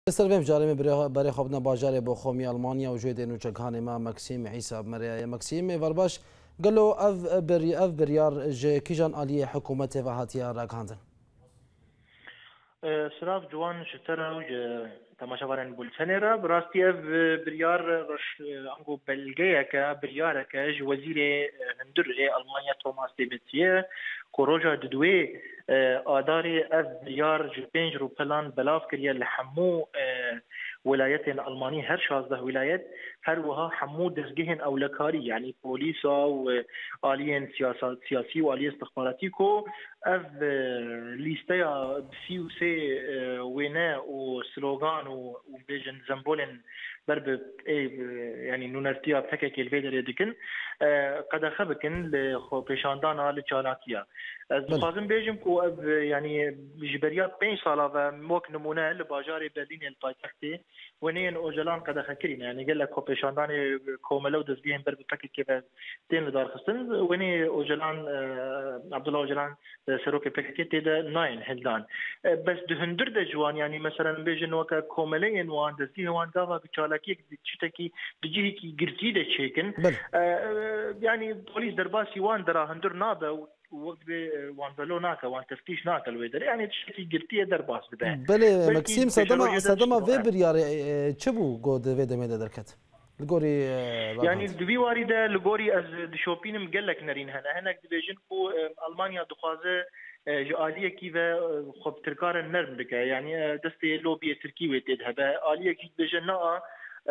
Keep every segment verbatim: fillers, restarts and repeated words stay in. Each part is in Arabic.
سربیم جاریم برای خوابنا باجار با خومی آلمانیا و جوید نوچگان ما مکسیم عیسی مریا مکسیم ورباش قالو اف بری اف بریار ج کیجان علی حکومت و هاتیا راکاندن سراف جوان شتره و تماشاوارن بولسنرا براستی اف بریار رش انگو بلگیه که بریاره که ج وزیر هندر آلمانیا توماس دیبتیه کروجا ددوی آداری اف بریار ج پنج رو پلان بلاف کریه لحمو ولايات ألمانية هر شازده ولايات هر وها حمو دزجهن أولكاري يعني بوليسا وآليين سياسات سياسي وآليين استخباراتي كو أف ليستيا بسيو سي وينا وسلوغان وبيجن زنبولن برب يعني نونرتيا بحكي الفيدر يدكن قد خبكن لخو بيشاندانا لتشالاكيا خازم بيجم كو أف يعني جبريات بين صالة وموك نمونه لباجاري برلين البايتختي ونين اوجلان قد خكرين يعني قال لك كوبيشانداني كوملو دز بيهم برب باكيت كيف تين لدار خصن وني اوجلان عبد الله اوجلان سروكي باكيت تيدا ناين هلدان بس دهندر دجوان يعني مثلا بيجن وكا كوملين وان دزي وان دافا بتشالاكي تشتكي بجيه كي جرتي دشيكن يعني بوليس درباسي وان درا هندر نابا وقت وان بلو ناكا وان تفتيش ناكا الويدر يعني تشتي جرتيه درباس بده بله مكسيم صدمه صدمه في بريار تشبو جود في دميدا دركت الجوري يعني دبي وارده الجوري از دشوبين مقلك نرين هنا هناك دبيجن كو المانيا دخوازه آلية كيف خب تركار النرم بك يعني دستي لوبي تركي ويتد هبا آلية كيف بيجن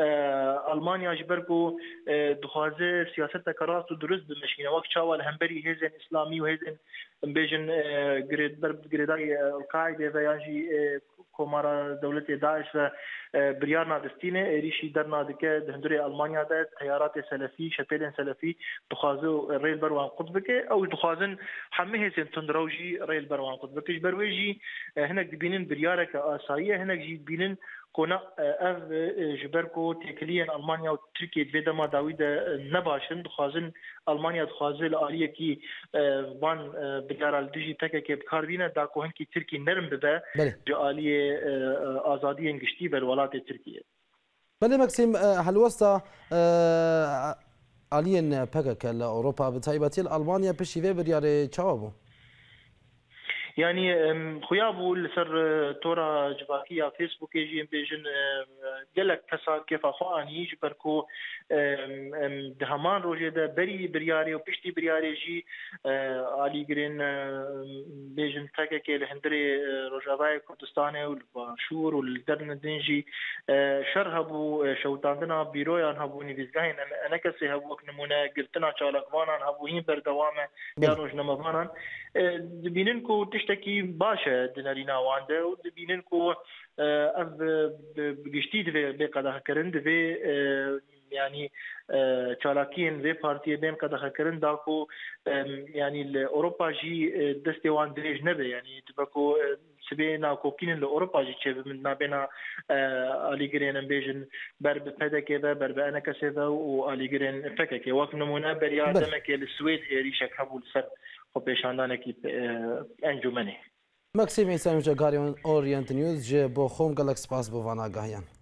ألمانيا جبركو دخوازه سياسة كراس ودرس بمشينا وقت شاول همبري هيزن إسلامي وهيزن بيجن جريد برب جريداي القاعدة وياجي كومارا دولة داعش بريارنا دستينة ريشي درنا دكا دهندري ألمانيا ده تيارات سلفي شبيلين سلفي دخوازو ريل بروان قطبك أو دخوازن حمي هيزن تندروجي ريل بروان قطبك جبرويجي هناك دبينين بريارك آساية هناك جي بينين كنا اف جبركو تكليا المانيا وتركيا بيدا ما داويد نباشن دخازن المانيا دخازن الاليه كي وان بقرا الديجي تكا كي بكاربينا داكو هنكي تركي نرم بدا جاليه ازاديه انجشتي بالولايات التركيه. بله مكسيم هالوسطى الين بكك لاوروبا بتايبتي المانيا بشي في بريار تشاوبو يعني خيابو لسر تورا جباكية فيسبوك يجي بيجن قال لك كسا كيف اخواني جبركو دهمان روجي ده بري برياري وبشتي برياري جي علي جرين بيجن تاكا كي الهندري روجافاي كردستاني والباشور والدرن دنجي شرهبو شوتاندنا بيرويان هبو نيفيزغاين انا كسي هبوك نمونا قلتنا شالكوانا هبوهين بردوامه يانوج نمفانا دبيننكو تشتكي باشا دنارينا وانده ودبيننكو اف بجشتيد في بقدها كرند في يعني تشالاكين في بارتي بين قدها كرند داكو يعني اوروبا جي دستي وان دريج نبي يعني تبكو سبينا كوكين لاوروبا جي تشي من بينا الي جرين بيجن برب فدك برب انا كسيفا والي جرين فكك وقت نمونه بريا دمك السويد ريشك حبول سر خبيشاندان اكيب انجمني مكسيم عيسى مجاكاريون اورينت نيوز جي بو خوم قالك سباس بو فانا غايان